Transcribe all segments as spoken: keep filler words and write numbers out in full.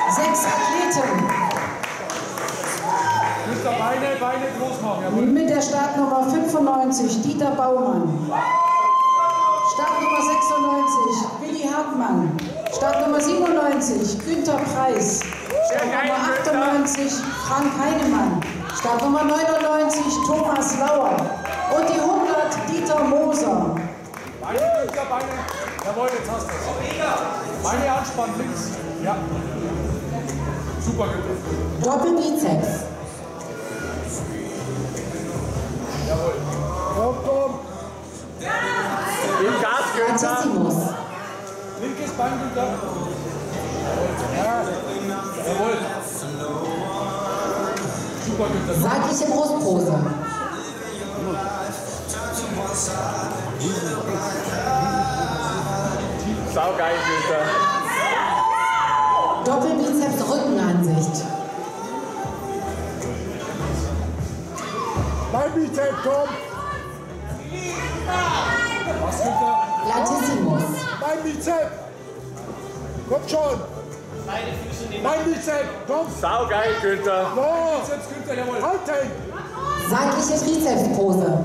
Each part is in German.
Sechs Athleten. Beine, Beine groß machen. Jawohl. Mit der Startnummer fünfundneunzig Dieter Baumann. Startnummer sechsundneunzig Willi Hartmann. Startnummer siebenundneunzig Günther Preis. Startnummer achtundneunzig Frank Heinemann. Startnummer neunundneunzig Thomas Lauer. Und die hundert Dieter Moser. Beine, Günther, Beine. Jawohl, jetzt hast du es. Beine anspannen, links. Ja. Super, Günther. Doppelbizeps. Jawohl. Komm, komm. Im Gas, Günther. Latissimus. Linkes Bein, Günther. Ja. Jawohl. Super, Günther. Seitliche Brustpose. Saugeil, Günther. Doppelbizeps Rückenansicht. Mein Bizeps, komm. Was, Günther? Latissimus. Mein Bizeps. Komm schon. Mein Bizeps, komm. Saugeil, Günther. Oh. Bizeps, Günther, jawohl. Halten. Seitliche Trizepspose.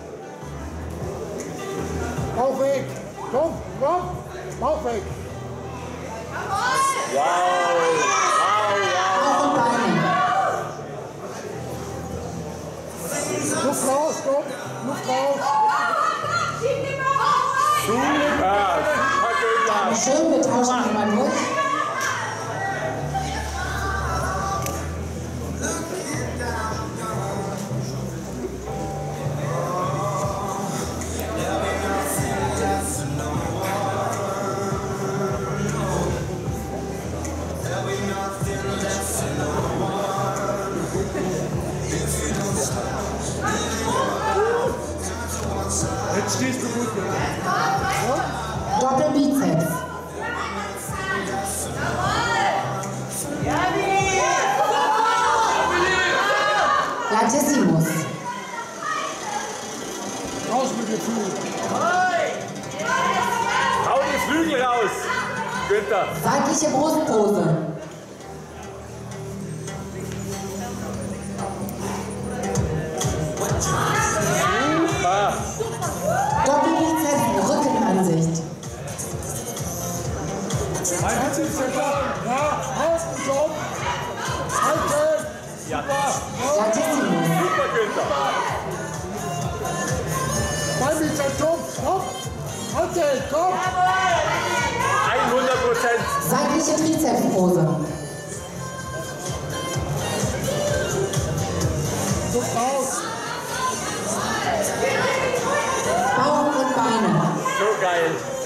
Bauch weg. Komm, komm. Bauch weg. Wow. Wow, wow. Bauch und Beine. Luft raus, komm. Luft raus. Super. Günther. Schön, wir tauschen immer durch. Jetzt stehst du gut, Günther. Doppelbizeps. Latissimus. Raus mit Gefühl. Hau die Flügel raus, Günther. Seitliche Brustpose. Super. Doppelbizeps Rückenansicht. Ein Bizeps, ja, außen, komm. Halten. Ja. Latissimus. Super, Günther. Mein Bizeps, komm. Komm. Halten, komm. hundert Prozent. Seitliche Trizepspose. Luft raus. Bauch und Beine. So geil.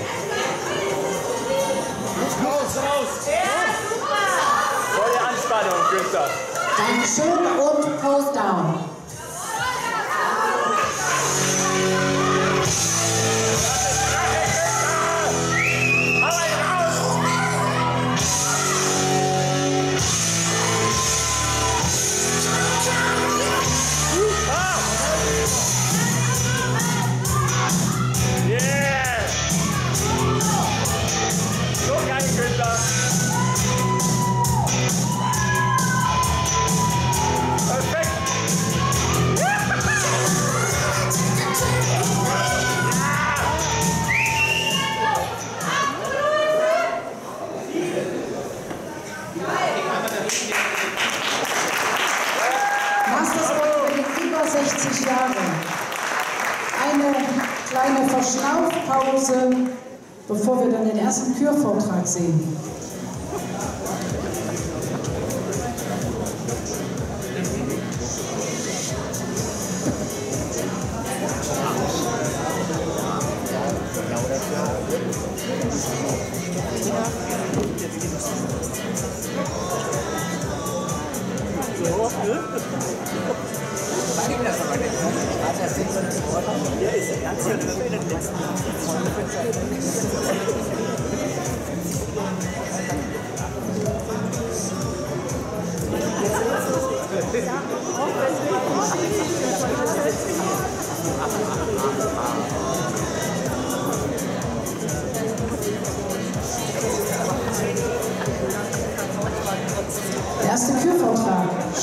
Luft raus, raus. Volle Anspannung, Günther. Dankeschön und Pose Down. Yeah! So geil, Günther. Perfekt. Mastersball für über sechzig Jahre. Eine kleine Verschnaufpause, bevor wir dann den ersten Kürvortrag sehen.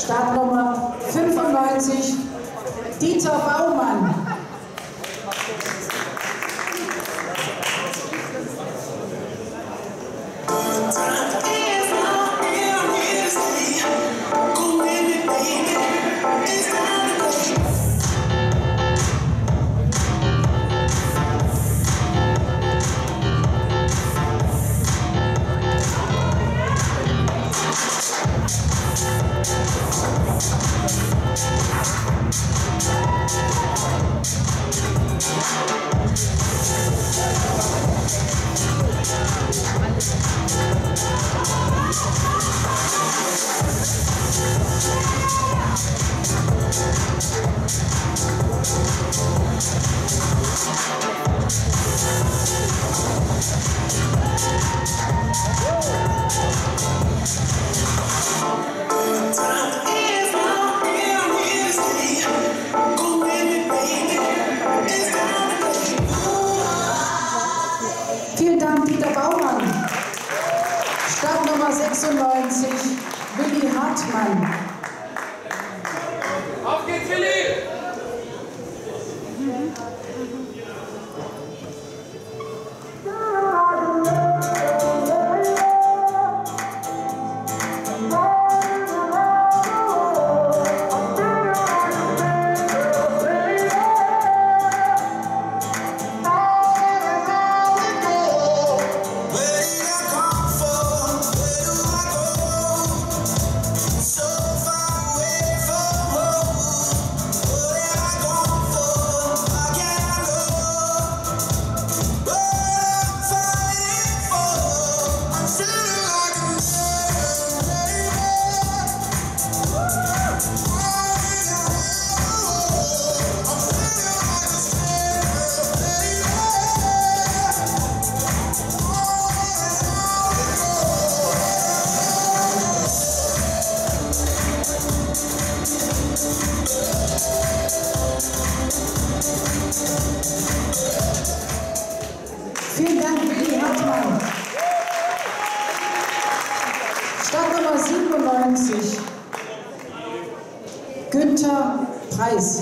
Startnummer fünfundneunzig, Dieter Baumann. Vielen Dank, Dieter Baumann. Startnummer sechsundneunzig, Willi Hartmann. Auf geht's, Willi! Vielen Dank, Willi Hartmann. Startnummer siebenundneunzig, Günther Preis.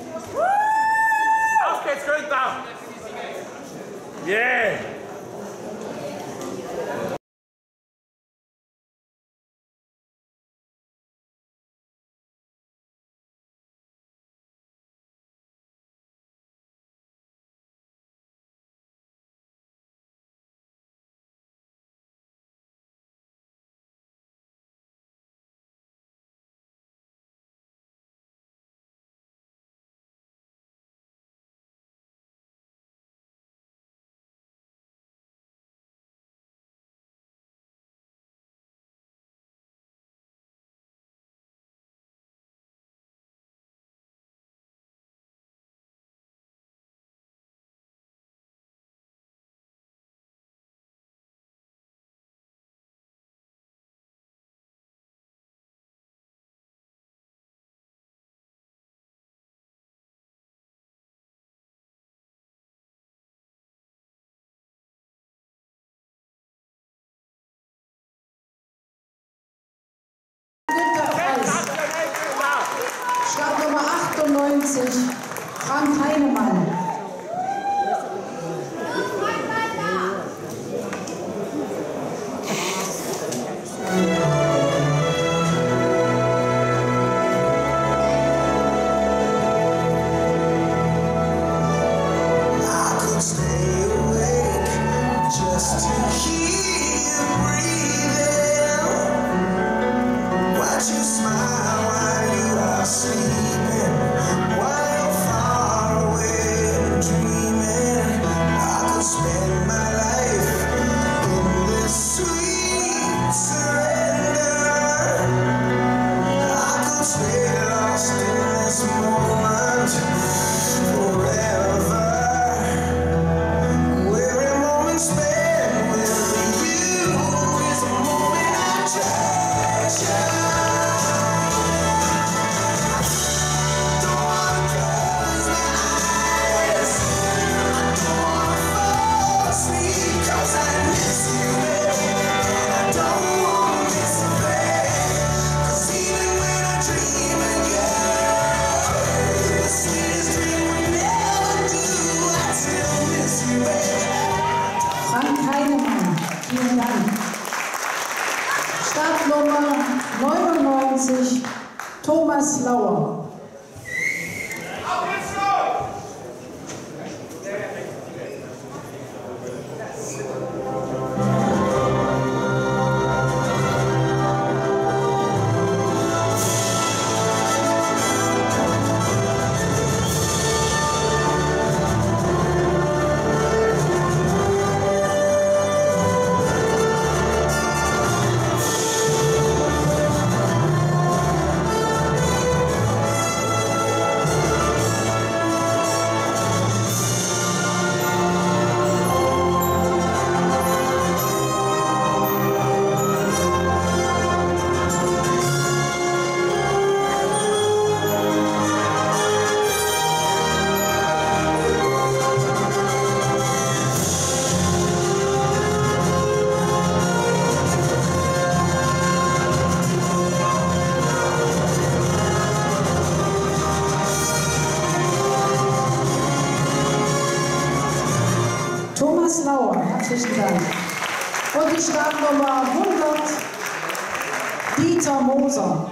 Auf geht's, Günther! Yeah! Startnummer achtundneunzig, Frank Heinemann. Smile while you are sleeping, while you're far away. Startnummer neunundneunzig, Thomas Lauer. Thomas Lauer, herzlichen Dank. Und die Startnummer hundert, Dieter Moser.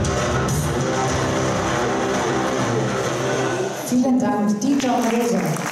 Vielen Dank, Dieter Moser.